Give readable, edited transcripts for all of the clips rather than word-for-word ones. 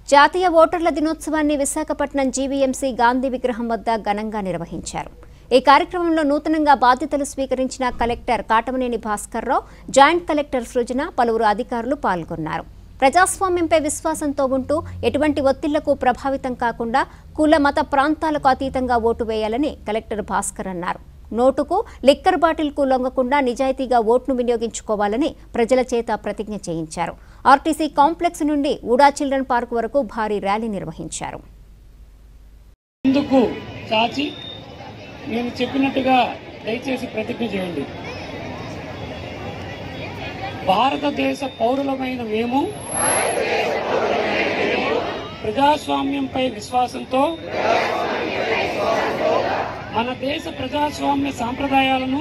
జాతీయ ఓటర్ల దినోత్సవాన్ని విశాఖపట్నం జీవీఎంసీ గాంధీ విగ్రహం వద్ద ఘనంగా నిర్వహించారు. ఈ కార్యక్రమంలో నూతనంగా బాధ్యతలు స్వీకరించిన collector Katamaneni Bhaskar Rao, joint collector Srijana, పలువురు అధికారులు పాల్గొన్నారు. ప్రజాస్వామ్యంపై విశ్వాసంతో ఉంటూ ఎటువంటి ఒత్తిళ్లకు ప్రభావితం కాకుండా కుల మత ప్రాంతాలకు అతీతంగా ఓటు వేయాలని కలెక్టర్ భాస్కర్ అన్నారు. నోటుకు లిక్కర్ బాటిల్కు లొంగకుండా నిజాయితీగా ఓటును వినియోగించుకోవాలని ప్రజల చేత ప్రతిజ్ఞ చేయించారు. ఆర్టీసీ కాంప్లెక్స్ నుండి ఊడా చిల్డ్రన్ పార్క్ వరకు భారీ ర్యాలీ నిర్వహించారు. నేను చెప్పినట్టుగా దయచేసి ప్రతిజ్ఞ చేయండి. భారతదేశ పౌరులమైన మేము ప్రజాస్వామ్యంపై విశ్వాసంతో మన దేశ ప్రజాస్వామ్య సాంప్రదాయాలను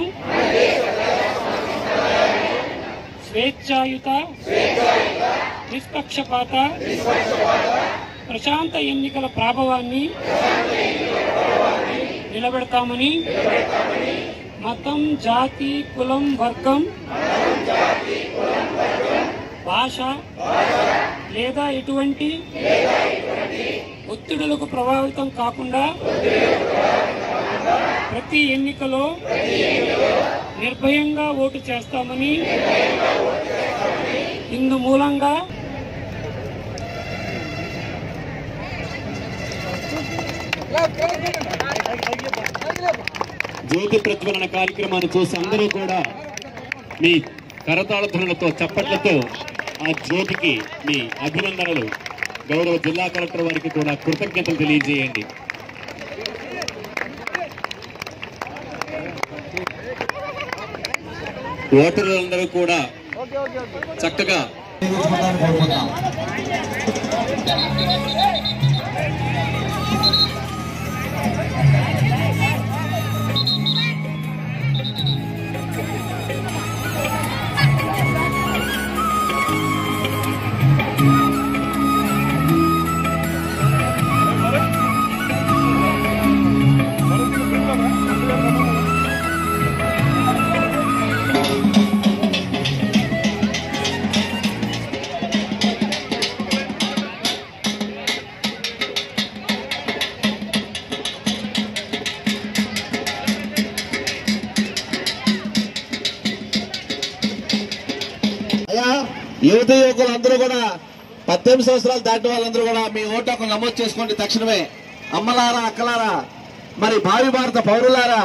స్వేచ్ఛాయుత, నిష్పక్షపాత, ప్రశాంత ఎన్నికల ప్రాభవాన్ని నిలబెడతామని మతం, జాతి, కులం, వర్గం, భాష లేదా ఎటువంటి ఒత్తిడులకు ప్రభావితం కాకుండా ప్రతి ఎన్నికలో నిర్భయంగా ఓటు చేస్తామని ఇందు మూలంగా జ్యోతి ప్రజ్వలన కార్యక్రమాన్ని చూసి అందరూ కూడా మీ కరతాళ ధ్వనులతో, చప్పట్లతో ఆ జ్యోతికి మీ అభినందనలు, గౌరవ జిల్లా కలెక్టర్ వారికి కూడా కృతజ్ఞతలు తెలియజేయండి. ఓటర్లందరూ కూడా చక్కగా యువత యువకులందరూ కూడా 18 సంవత్సరాలు దాటిన వాళ్ళందరూ కూడా మీ ఓటు హక్కును నమోదు చేసుకోండి తక్షణమే. అమ్మలారా, అక్కలారా, మరి భావి భారత పౌరులారా,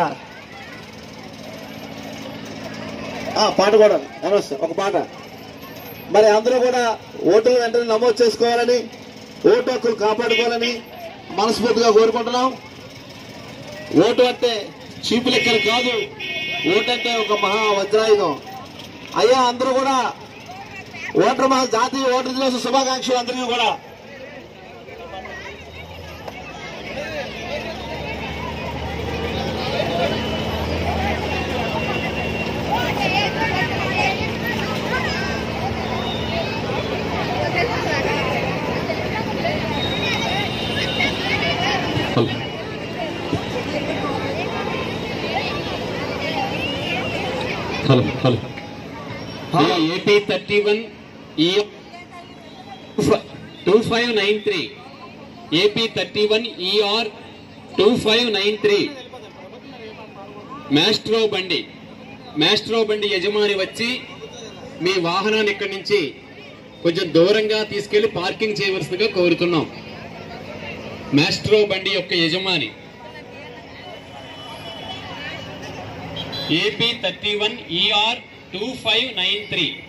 పాట కూడా ఒక పాట, మరి అందరూ కూడా ఓటులు వెంటనే నమోదు చేసుకోవాలని, ఓటు హక్కులు కాపాడుకోవాలని మనస్ఫూర్తిగా కోరుకుంటున్నాం. ఓటు అంటే చీపు లెక్కలు కాదు, ఓటు అంటే ఒక మహా వజ్రాయుధం. అయ్యా అందరూ కూడా జాతీయ ఓటర్ దినోత్సవ శుభాకాంక్షలు అందరికీ కూడా. ఏపీ 31 2593 ఏపీ 31 ER 2593 మాస్ట్రో బండి యజమాని వచ్చి మీ వాహనాన్ని ఇక్కడి నుంచి కొంచెం దూరంగా తీసుకెళ్లి పార్కింగ్ చేయవలసిందిగా కోరుతున్నాం. మాస్ట్రో బండి యొక్క యజమాని ఏపీ 31 ER 2593